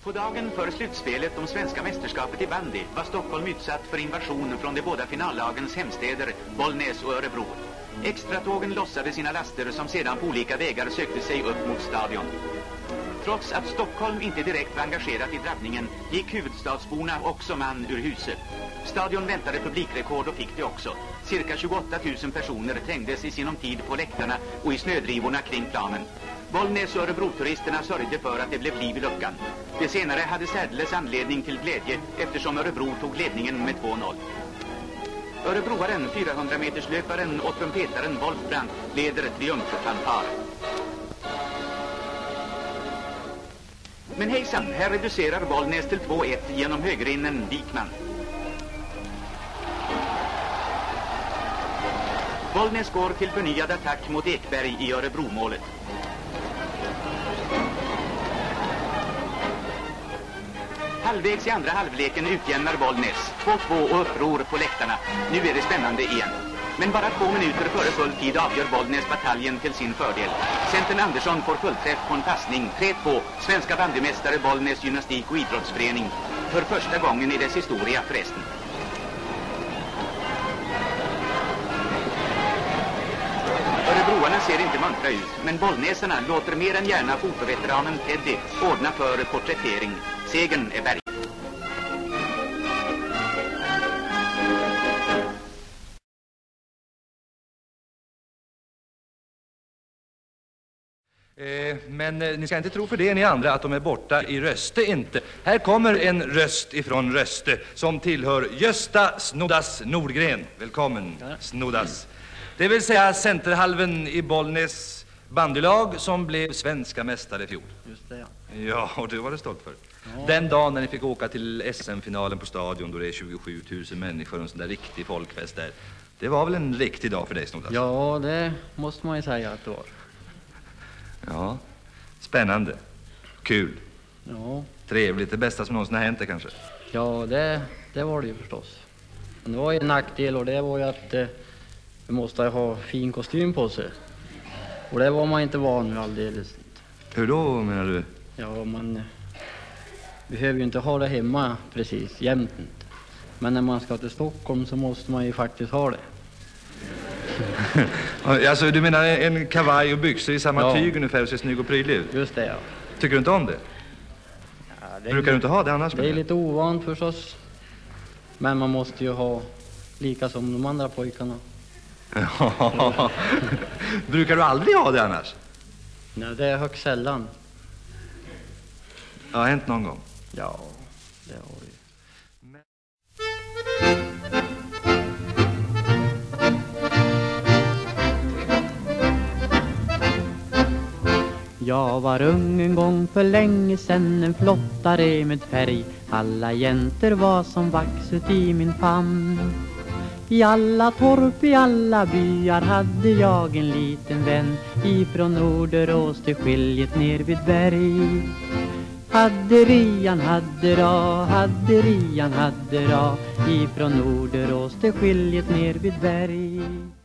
På dagen för slutspelet om svenska mästerskapet i bandy var Stockholm utsatt för invasion från de båda finallagens hemstäder Bollnäs och Örebro. Extratågen lossade sina laster som sedan på olika vägar sökte sig upp mot stadion. Trots att Stockholm inte direkt var engagerat i drabbningen gick huvudstadsborna också man ur huset. Stadion väntade publikrekord och fick det också. Cirka 28 000 personer trängdes i sinom tid på läktarna och i snödrivorna kring planen. Bollnäs och Örebro-turisterna sörjde för att det blev liv i luckan. Det senare hade särdeles anledning till glädje eftersom Örebro tog ledningen med 2-0. Örebroaren, 400-meterslöparen och trumpetaren Wolfbrand leder triumffanfar. Men hejsan, här reducerar Bollnäs till 2-1 genom högerinnen Wikman. Bollnäs går till förnyad attack mot Ekberg i Örebro-målet. Halvvägs i andra halvleken utjämnar Bollnäs 2-2 och uppror på läktarna. Nu är det spännande igen. Men bara 2 minuter före full tid avgör Bollnäs bataljen till sin fördel. Centern Andersson får fullträff på en passning. 3-2, svenska bandymästare Bollnäs gymnastik- och idrottsförening. För första gången i dess historia förresten. Örebroarna ser inte muntra ut, men bollnäsarna låter mer än gärna fotoveteranen Teddy ordna för porträttering. Segern är berg. Men ni ska inte tro för det ni andra att de är borta i Röste inte. Här kommer en röst ifrån Röste som tillhör Gösta Snoddas Nordgren. Välkommen Snoddas. Det vill säga centerhalven i Bollnäs bandylag som blev svenska mästare i fjol. Just det, ja. Ja, och det var det stolt för. Ja. Den dagen när ni fick åka till SM-finalen på stadion då det är 27 000 människor och en sån där riktig folkfest där. Det var väl en riktig dag för dig, Snoddas? Ja, det måste man ju säga att det var. Ja, spännande. Kul. Ja, Trevligt, det bästa som någonsin har hänt det kanske. ja det var det ju förstås. Men det var ju en nackdel och det var ju att vi måste ha fin kostym på sig. Och det var man inte van vid alldeles. Hur då menar du? Ja, man behöver ju inte ha det hemma precis, jämt inte. Men när man ska till Stockholm så måste man ju faktiskt ha det. Alltså du menar en kavaj och byxor i samma tyg ungefär och ser snygg och prydlig ut? Just det, ja. Tycker du inte om det? Ja, det Brukar du inte ha det annars? Det är lite ovant förstås. Men man måste ju ha lika som de andra pojkarna. Ja. Brukar du aldrig ha det annars? Nej, det är högst sällan. Ja, hänt någon gång. Ja, det har vi. Jag var ung en gång för länge sedan, en flottare med färg. Alla jäntor var som vax ut i min famn. I alla torp, i alla byar hade jag en liten vän. Ifrån Norderås till skiljet ner vid berg. Hade Rian, hade ra. Ifrån Norderås till skiljet ner vid berg.